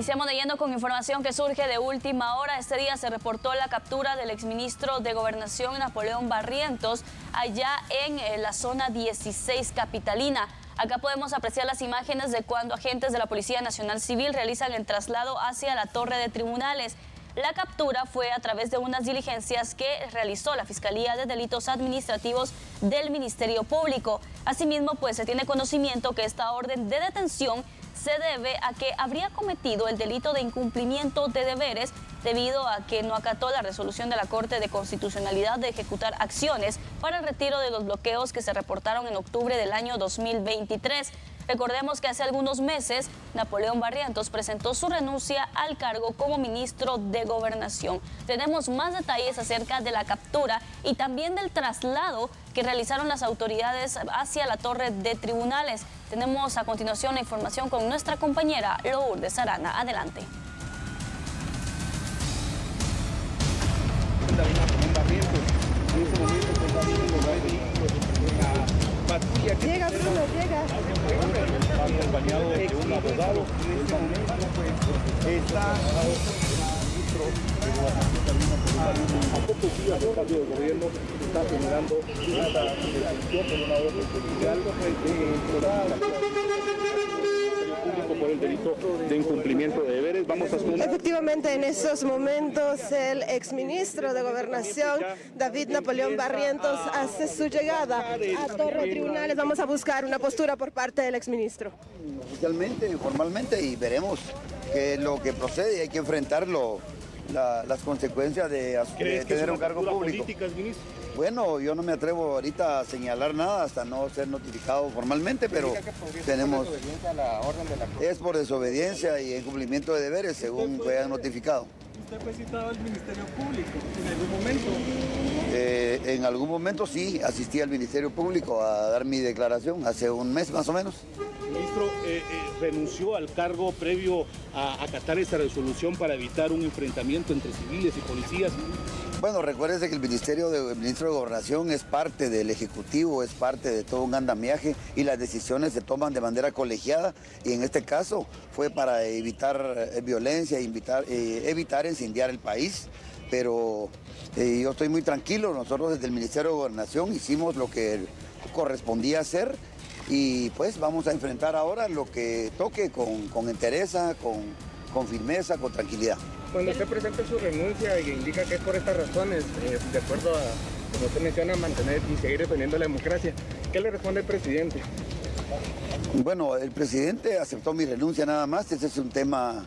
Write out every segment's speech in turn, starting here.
Iniciamos de lleno con información que surge de última hora. Este día se reportó la captura del exministro de Gobernación Napoleón Barrientos allá en la zona 16 capitalina. Acá podemos apreciar las imágenes de cuando agentes de la Policía Nacional Civil realizan el traslado hacia la torre de tribunales. La captura fue a través de unas diligencias que realizó la Fiscalía de Delitos Administrativos del Ministerio Público. Asimismo, pues se tiene conocimiento que esta orden de detención se debe a que habría cometido el delito de incumplimiento de deberes debido a que no acató la resolución de la Corte de Constitucionalidad de ejecutar acciones para el retiro de los bloqueos que se reportaron en octubre del año 2023. Recordemos que hace algunos meses Napoleón Barrientos presentó su renuncia al cargo como ministro de Gobernación. Tenemos más detalles acerca de la captura y también del traslado que realizaron las autoridades hacia la torre de tribunales. Tenemos a continuación la información con nuestra compañera Lourdes Arana. Adelante. Llega, Bruno, llega. Acompañado de un abogado. En este momento, pues, está a pocos días del cambio de gobierno, está generando esta detención por una orden judicial por el delito de incumplimiento de deberes. Vamos a sumar. Efectivamente, en estos momentos el exministro de Gobernación, David Napoleón Barrientos, hace su llegada a Torre de Tribunales. Vamos a buscar una postura por parte del exministro. Oficialmente, formalmente, y veremos qué es lo que procede. Hay que enfrentarlo, las consecuencias de tener un cargo público. Bueno, yo no me atrevo ahorita a señalar nada hasta no ser notificado formalmente, pero tenemos... Es por desobediencia y incumplimiento de deberes, según fue notificado. ¿Usted fue citado al Ministerio Público en algún momento? En algún momento sí, asistí al Ministerio Público a dar mi declaración, hace un mes más o menos. Ministro, renunció al cargo previo a acatar esa resolución para evitar un enfrentamiento entre civiles y policías. Bueno, recuérdese que el ministro de Gobernación es parte del Ejecutivo, es parte de todo un andamiaje y las decisiones se toman de manera colegiada y en este caso fue para evitar violencia, evitar incendiar el país, pero yo estoy muy tranquilo. Nosotros desde el Ministerio de Gobernación hicimos lo que correspondía hacer y pues vamos a enfrentar ahora lo que toque con entereza, con firmeza, con tranquilidad. Cuando usted presenta su renuncia y indica que es por estas razones, de acuerdo a, como usted menciona, mantener y seguir defendiendo la democracia, ¿qué le responde el presidente? Bueno, el presidente aceptó mi renuncia nada más. Ese es un tema,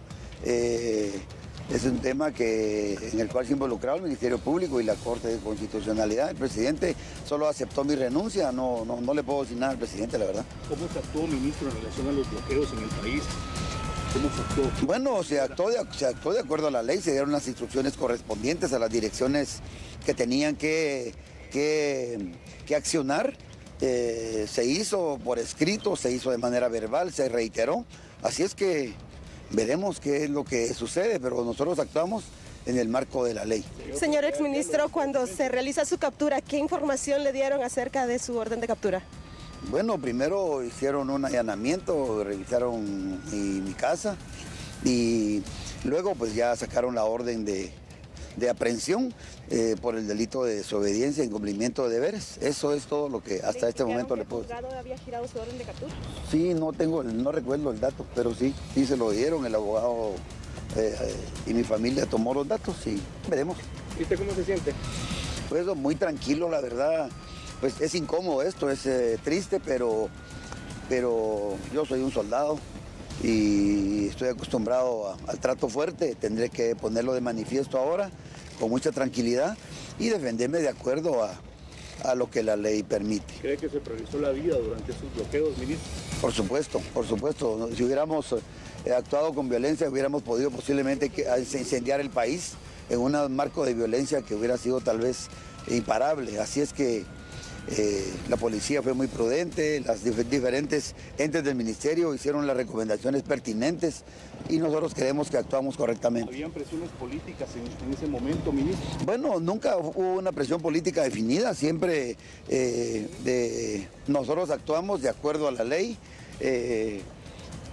en el cual se ha involucrado el Ministerio Público y la Corte de Constitucionalidad. El presidente solo aceptó mi renuncia, no le puedo decir nada al presidente, la verdad. ¿Cómo se actuó, ministro, en relación a los bloqueos en el país? ¿Cómo se actuó? Bueno, se actuó de acuerdo a la ley, se dieron las instrucciones correspondientes a las direcciones que tenían que accionar. Se hizo por escrito, se hizo de manera verbal, se reiteró. Así es que veremos qué es lo que sucede, pero nosotros actuamos en el marco de la ley. Señor exministro, cuando se realiza su captura, ¿qué información le dieron acerca de su orden de captura? Bueno, primero hicieron un allanamiento, revisaron mi casa y luego pues ya sacaron la orden de aprehensión por el delito de desobediencia e incumplimiento de deberes. Eso es todo lo que hasta este momento le puedo decir. ¿El juzgado había girado su orden de captura? Sí, no recuerdo el dato, pero sí se lo dieron, el abogado y mi familia tomó los datos y veremos. ¿Y usted cómo se siente? Pues muy tranquilo, la verdad. Pues es incómodo esto, es triste, pero yo soy un soldado y estoy acostumbrado al trato fuerte. Tendré que ponerlo de manifiesto ahora con mucha tranquilidad y defenderme de acuerdo a lo que la ley permite. ¿Cree que se priorizó la vida durante sus bloqueos, ministro? Por supuesto. Si hubiéramos actuado con violencia, hubiéramos podido posiblemente incendiar el país en un marco de violencia que hubiera sido tal vez imparable. Así es que la policía fue muy prudente, las diferentes entes del ministerio hicieron las recomendaciones pertinentes y nosotros creemos que actuamos correctamente. ¿Habían presiones políticas en ese momento, ministro? Bueno, nunca hubo una presión política definida, siempre nosotros actuamos de acuerdo a la ley.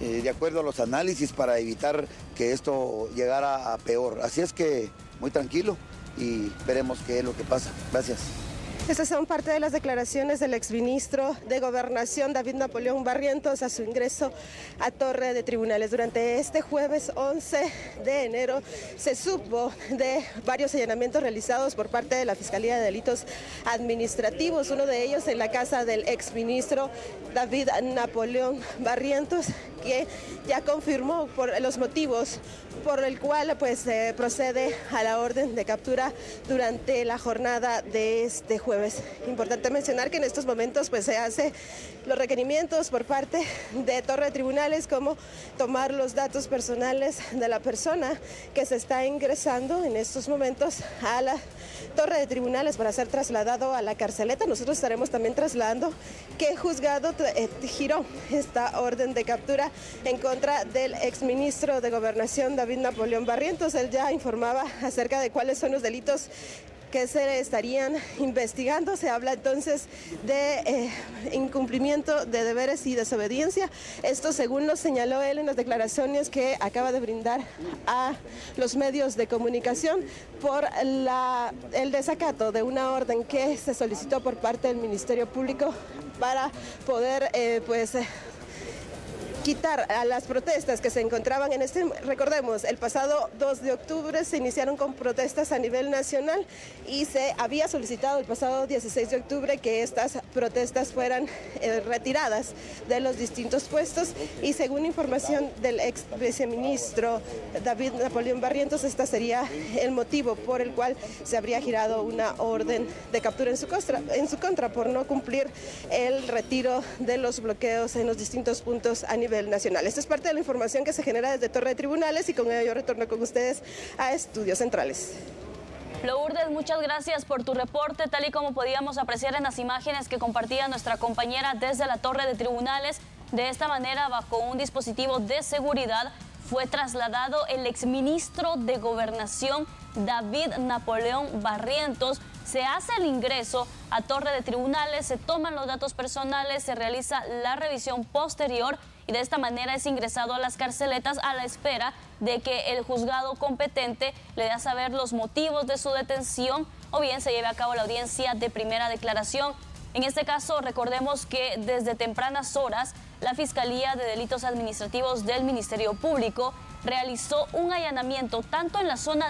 de acuerdo a los análisis para evitar que esto llegara a peor. Así es que muy tranquilo y veremos qué es lo que pasa. Gracias. Estas son parte de las declaraciones del exministro de Gobernación, David Napoleón Barrientos, a su ingreso a Torre de Tribunales. Durante este jueves 11 de enero se supo de varios allanamientos realizados por parte de la Fiscalía de Delitos Administrativos, uno de ellos en la casa del exministro David Napoleón Barrientos, que ya confirmó por los motivos por el cual pues procede a la orden de captura durante la jornada de este jueves. Importante mencionar que en estos momentos pues se hace los requerimientos por parte de Torre de Tribunales, como tomar los datos personales de la persona que se está ingresando en estos momentos a la Torre de Tribunales para ser trasladado a la carceleta. Nosotros estaremos también trasladando que el juzgado giró esta orden de captura en contra del exministro de Gobernación, David Napoleón Barrientos. Él ya informaba acerca de cuáles son los delitos que se estarían investigando. Se habla entonces de incumplimiento de deberes y desobediencia. Esto según lo señaló él en las declaraciones que acaba de brindar a los medios de comunicación por el desacato de una orden que se solicitó por parte del Ministerio Público para poder quitar a las protestas que se encontraban en recordemos, el pasado 2 de octubre se iniciaron con protestas a nivel nacional y se había solicitado el pasado 16 de octubre que estas protestas fueran retiradas de los distintos puestos, y según información del ex viceministro David Napoleón Barrientos, este sería el motivo por el cual se habría girado una orden de captura en su contra por no cumplir el retiro de los bloqueos en los distintos puntos a nivel nacional. Esta es parte de la información que se genera desde Torre de Tribunales, y con ello yo retorno con ustedes a Estudios Centrales. Lourdes, muchas gracias por tu reporte. Tal y como podíamos apreciar en las imágenes que compartía nuestra compañera desde la Torre de Tribunales, de esta manera, bajo un dispositivo de seguridad, fue trasladado el exministro de Gobernación, David Napoleón Barrientos. Se hace el ingreso a Torre de Tribunales, se toman los datos personales, se realiza la revisión posterior y de esta manera es ingresado a las carceletas a la espera de que el juzgado competente le dé a saber los motivos de su detención o bien se lleve a cabo la audiencia de primera declaración. En este caso, recordemos que desde tempranas horas la Fiscalía de Delitos Administrativos del Ministerio Público realizó un allanamiento tanto en la zona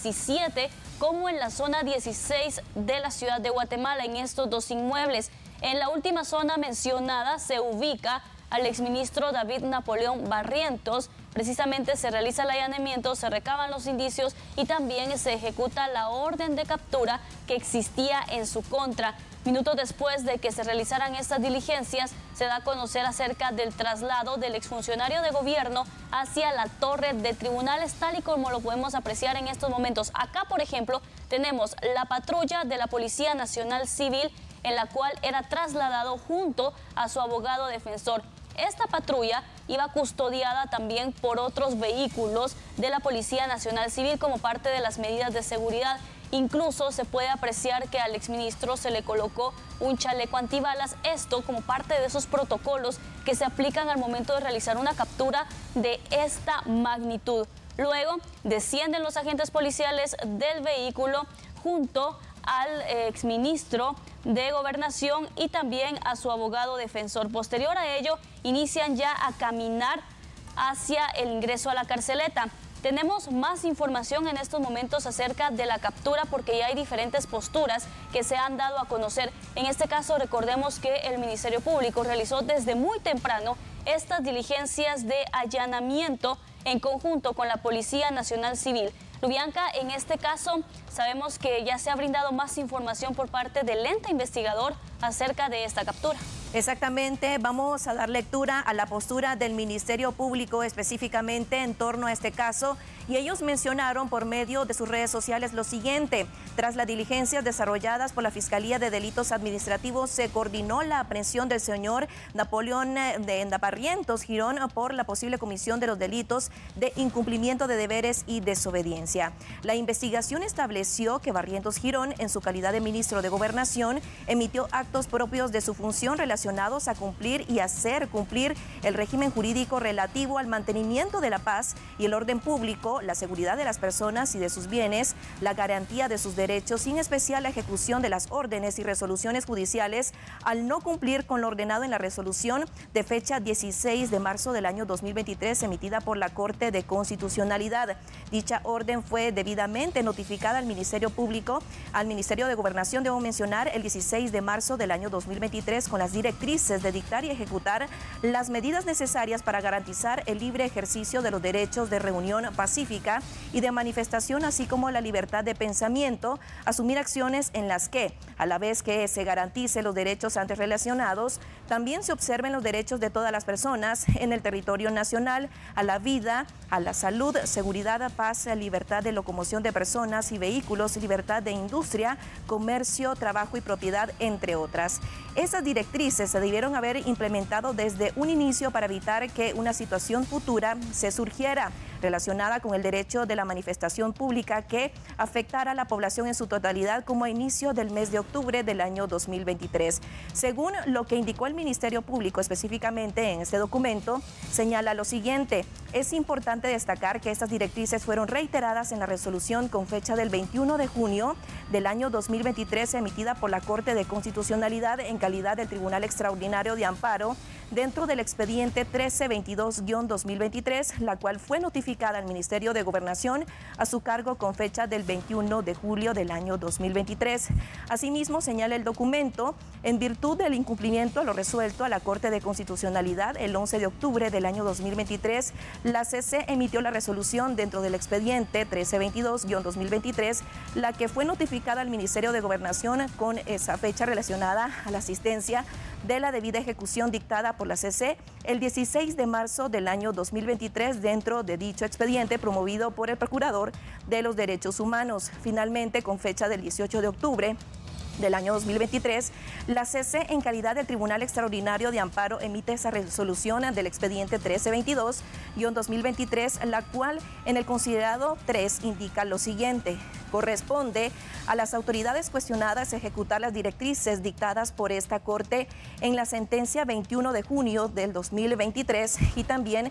17 como en la zona 16 de la ciudad de Guatemala, en estos dos inmuebles. En la última zona mencionada se ubica al exministro David Napoleón Barrientos. Precisamente se realiza el allanamiento, se recaban los indicios y también se ejecuta la orden de captura que existía en su contra. Minutos después de que se realizaran estas diligencias, se da a conocer acerca del traslado del exfuncionario de gobierno hacia la Torre de Tribunales, tal y como lo podemos apreciar en estos momentos. Acá, por ejemplo, tenemos la patrulla de la Policía Nacional Civil, en la cual era trasladado junto a su abogado defensor. Esta patrulla iba custodiada también por otros vehículos de la Policía Nacional Civil como parte de las medidas de seguridad. Incluso se puede apreciar que al exministro se le colocó un chaleco antibalas, esto como parte de esos protocolos que se aplican al momento de realizar una captura de esta magnitud. Luego descienden los agentes policiales del vehículo junto al exministro de Gobernación y también a su abogado defensor. Posterior a ello, inician ya a caminar hacia el ingreso a la carceleta. Tenemos más información en estos momentos acerca de la captura porque ya hay diferentes posturas que se han dado a conocer. En este caso, recordemos que el Ministerio Público realizó desde muy temprano estas diligencias de allanamiento en conjunto con la Policía Nacional Civil. Lubianka, en este caso sabemos que ya se ha brindado más información por parte del ente investigador acerca de esta captura. Exactamente, vamos a dar lectura a la postura del Ministerio Público específicamente en torno a este caso, y ellos mencionaron por medio de sus redes sociales lo siguiente: tras las diligencias desarrolladas por la Fiscalía de Delitos Administrativos, se coordinó la aprehensión del señor Napoleón de Barrientos Girón por la posible comisión de los delitos de incumplimiento de deberes y desobediencia. La investigación estableció que Barrientos Girón, en su calidad de ministro de Gobernación, emitió actos propios de su función relacionados relacionados a cumplir y hacer cumplir el régimen jurídico relativo al mantenimiento de la paz y el orden público, la seguridad de las personas y de sus bienes, la garantía de sus derechos y en especial la ejecución de las órdenes y resoluciones judiciales al no cumplir con lo ordenado en la resolución de fecha 16 de marzo del año 2023 emitida por la Corte de Constitucionalidad. Dicha orden fue debidamente notificada al Ministerio Público, al Ministerio de Gobernación, debo mencionar, el 16 de marzo del año 2023 con las directrices de dictar y ejecutar las medidas necesarias para garantizar el libre ejercicio de los derechos de reunión pacífica y de manifestación, así como la libertad de pensamiento, asumir acciones en las que, a la vez que se garantice los derechos antes relacionados, también se observen los derechos de todas las personas en el territorio nacional, a la vida, a la salud, seguridad, paz, libertad de locomoción de personas y vehículos, libertad de industria, comercio, trabajo y propiedad, entre otras. Esas directrices se debieron haber implementado desde un inicio para evitar que una situación futura se surgiera relacionada con el derecho de la manifestación pública que afectara a la población en su totalidad como a inicio del mes de octubre del año 2023. Según lo que indicó el Ministerio Público específicamente en este documento, señala lo siguiente: es importante destacar que estas directrices fueron reiteradas en la resolución con fecha del 21 de junio del año 2023 emitida por la Corte de Constitucionalidad en calidad del Tribunal Extraordinario de Amparo dentro del expediente 1322-2023, la cual fue notificada al Ministerio de Gobernación a su cargo con fecha del 21 de julio del año 2023. Asimismo, señala el documento, en virtud del incumplimiento a lo resuelto a la Corte de Constitucionalidad el 11 de octubre del año 2023, la CC emitió la resolución dentro del expediente 1322-2023, la que fue notificada al Ministerio de Gobernación con esa fecha relacionada a la asistencia de la debida ejecución dictada por la CC el 16 de marzo del año 2023 dentro de dicho expediente promovido por el Procurador de los Derechos Humanos. Finalmente, con fecha del 18 de octubre del año 2023, la CC en calidad del Tribunal Extraordinario de Amparo emite esa resolución del expediente 1322-2023, la cual en el considerado 3 indica lo siguiente: corresponde a las autoridades cuestionadas ejecutar las directrices dictadas por esta Corte en la sentencia 21 de junio del 2023 y también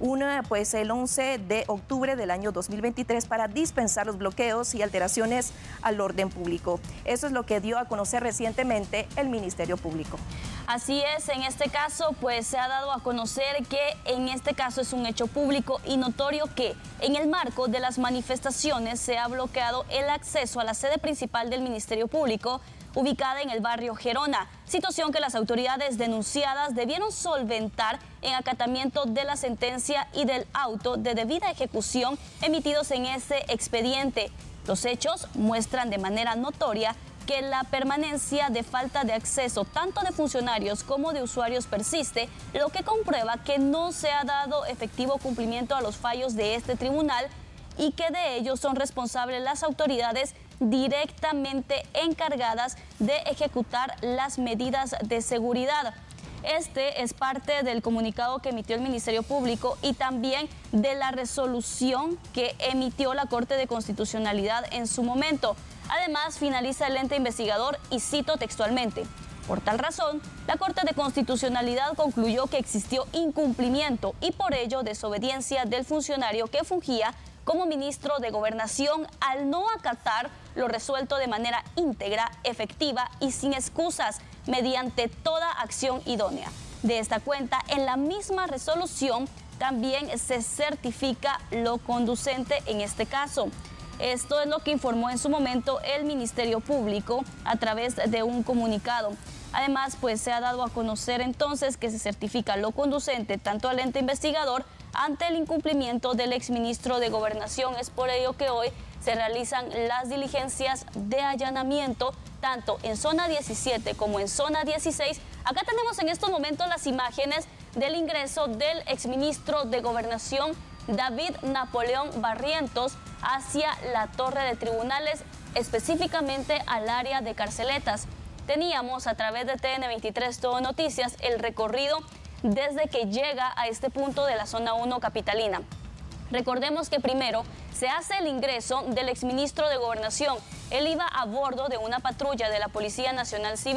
el 11 de octubre del año 2023 para dispensar los bloqueos y alteraciones al orden público. Eso es lo que dio a conocer recientemente el Ministerio Público. Así es, en este caso pues se ha dado a conocer que en este caso es un hecho público y notorio que en el marco de las manifestaciones se ha bloqueado el acceso a la sede principal del Ministerio Público ubicada en el barrio Gerona, situación que las autoridades denunciadas debieron solventar en acatamiento de la sentencia y del auto de debida ejecución emitidos en ese expediente. Los hechos muestran de manera notoria que la permanencia de falta de acceso tanto de funcionarios como de usuarios persiste, lo que comprueba que no se ha dado efectivo cumplimiento a los fallos de este tribunal y que de ello son responsables las autoridades directamente encargadas de ejecutar las medidas de seguridad. Este es parte del comunicado que emitió el Ministerio Público y también de la resolución que emitió la Corte de Constitucionalidad en su momento. Además, finaliza el ente investigador y cito textualmente: por tal razón, la Corte de Constitucionalidad concluyó que existió incumplimiento y por ello desobediencia del funcionario que fungía como ministro de Gobernación al no acatar lo resuelto de manera íntegra, efectiva y sin excusas mediante toda acción idónea. De esta cuenta, en la misma resolución también se certifica lo conducente en este caso. Esto es lo que informó en su momento el Ministerio Público a través de un comunicado. Además, pues se ha dado a conocer entonces que se certifica lo conducente tanto al ente investigador ante el incumplimiento del exministro de Gobernación. Es por ello que hoy se realizan las diligencias de allanamiento tanto en zona 17 como en zona 16. Acá tenemos en estos momentos las imágenes del ingreso del exministro de Gobernación, David Napoleón Barrientos, hacia la torre de tribunales, específicamente al área de Carceletas. Teníamos a través de TN23 Todo Noticias el recorrido desde que llega a este punto de la zona 1 capitalina. Recordemos que primero se hace el ingreso del exministro de Gobernación. Él iba a bordo de una patrulla de la Policía Nacional Civil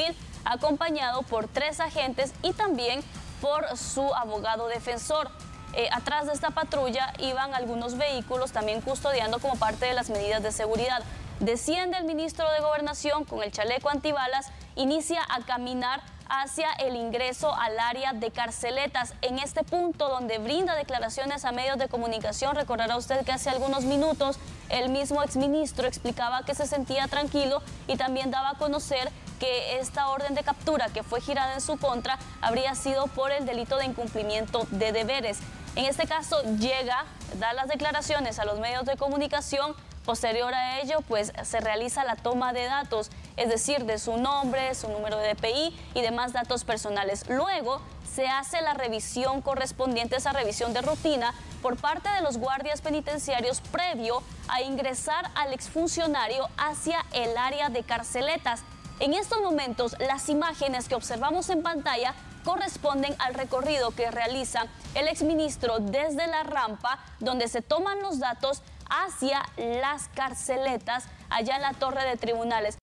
acompañado por 3 agentes y también por su abogado defensor. Atrás de esta patrulla iban algunos vehículos también custodiando como parte de las medidas de seguridad. Desciende el ministro de Gobernación con el chaleco antibalas, inicia a caminar hacia el ingreso al área de Carceletas. En este punto donde brinda declaraciones a medios de comunicación, recordará usted que hace algunos minutos el mismo exministro explicaba que se sentía tranquilo y también daba a conocer que esta orden de captura que fue girada en su contra habría sido por el delito de incumplimiento de deberes. En este caso llega, da las declaraciones a los medios de comunicación. Posterior a ello, pues se realiza la toma de datos, es decir, de su nombre, su número de DPI y demás datos personales. Luego se hace la revisión correspondiente, esa revisión de rutina por parte de los guardias penitenciarios previo a ingresar al exfuncionario hacia el área de Carceletas. En estos momentos, las imágenes que observamos en pantalla corresponden al recorrido que realiza el exministro desde la rampa donde se toman los datos hacia las Carceletas, allá en la torre de tribunales.